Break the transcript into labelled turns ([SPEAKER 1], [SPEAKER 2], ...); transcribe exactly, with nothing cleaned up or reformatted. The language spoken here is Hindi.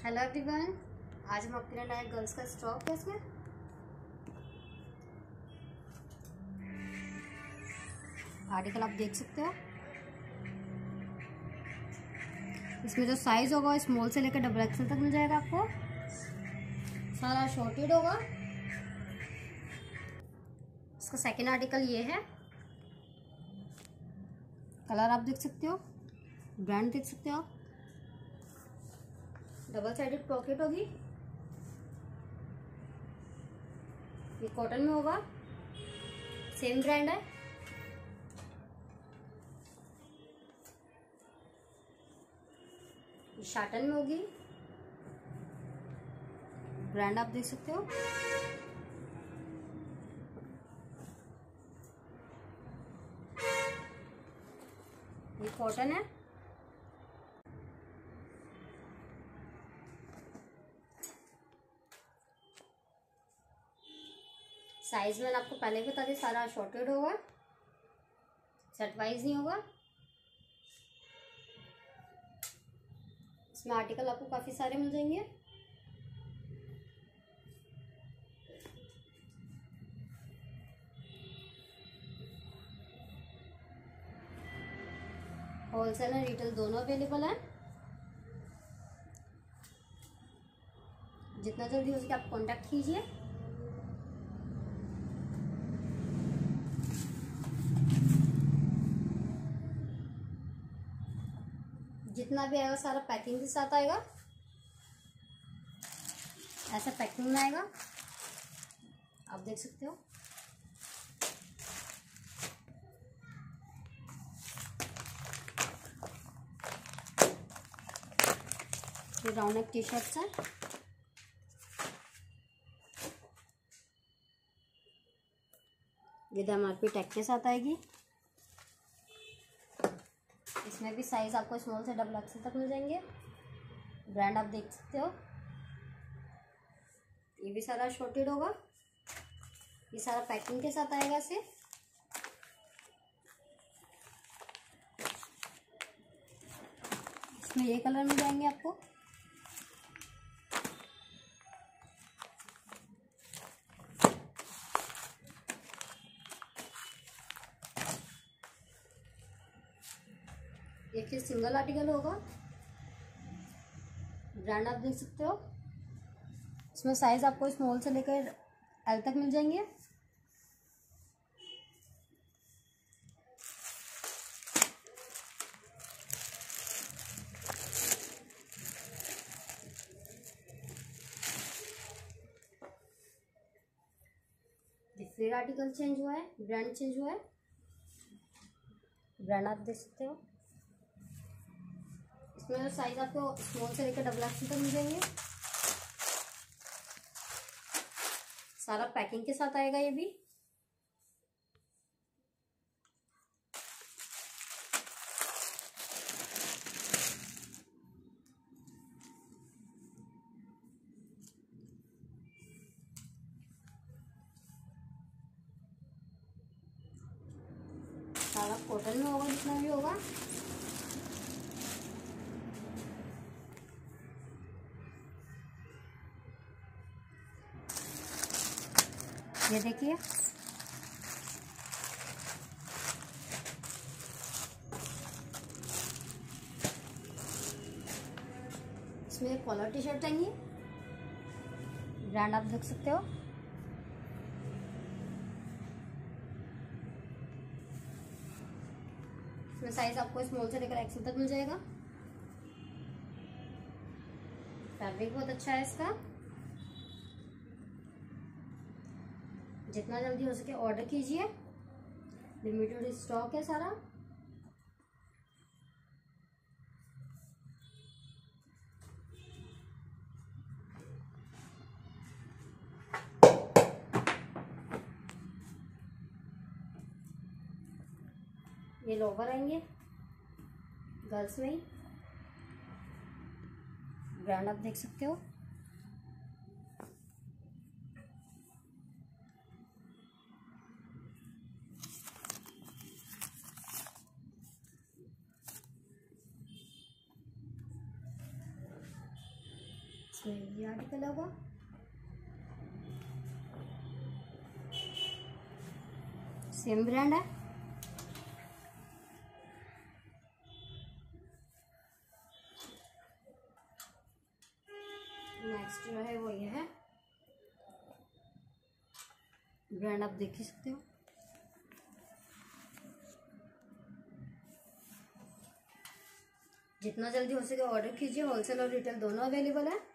[SPEAKER 1] हेलो एवरीवन, आज हम आपके लिए लाए गर्ल्स का स्टॉक है। इसमें आर्टिकल आप देख सकते हो। इसमें जो साइज होगा स्मॉल से लेकर डबल एक्सल तक मिल जाएगा आपको। सारा शॉर्टेड होगा। इसका सेकेंड आर्टिकल ये है। कलर आप देख सकते हो, ब्रांड देख सकते हो आप। डबल साइडेड पॉकेट होगी। ये कॉटन में होगा, सेम ब्रांड है। ये शाटन में होगी, ब्रांड आप देख सकते हो। ये कॉटन है। साइज में आपको पहले बता दें, सारा शॉर्टेड होगा, सेट वाइज नहीं होगा। इसमें आर्टिकल आपको काफी सारे मिल जाएंगे। होलसेल एंड रिटेल दोनों अवेलेबल है। जितना जल्दी हो सके आप कांटेक्ट कीजिए। जितना भी आएगा सारा पैकिंग के साथ आएगा। ऐसा पैकिंग में आएगा, आप देख सकते हो। ये राउंड नेक टी शर्ट्स है। विद एमआरपी टैग के साथ आएगी। इसमें भी साइज आपको स्मॉल से डबल एक्सल तक मिल जाएंगे। ब्रांड आप देख सकते हो। ये भी सारा शॉर्टेड होगा। ये सारा पैकिंग के साथ आएगा। इसे इसमें ये कलर मिल जाएंगे आपको। एक ही सिंगल आर्टिकल होगा। ब्रांड आप देख सकते हो। इसमें साइज आपको स्मॉल से लेकर एल तक मिल जाएंगे। फिर आर्टिकल चेंज हुआ है, ब्रांड चेंज हुआ है। ब्रांड आप देख सकते हो। इसमें साइज आपको स्मॉल से लेकर डबल एक्सल तक मिल जाएंगे। सारा पैकिंग के साथ आएगा। ये भी सारा कॉटन में होगा, जितना भी होगा। ये देखिए, इसमें कॉलर टी शर्ट आएंगी। ब्रांड आप देख सकते हो। इसमें साइज आपको स्मॉल से लेकर एक्सल तक मिल जाएगा। फैब्रिक बहुत अच्छा है इसका। जितना जल्दी हो सके ऑर्डर कीजिए। लिमिटेड स्टॉक है सारा। ये लोवर आएंगे गर्ल्स में ही। ब्रांड आप देख सकते हो। इसमें ये आर्टिकल होगा। सेम ब्रांड है। नेक्स्ट जो है वो ये है, ब्रांड आप देख ही सकते हो। जितना जल्दी हो सके ऑर्डर कीजिए, होलसेल और रिटेल दोनों अवेलेबल है।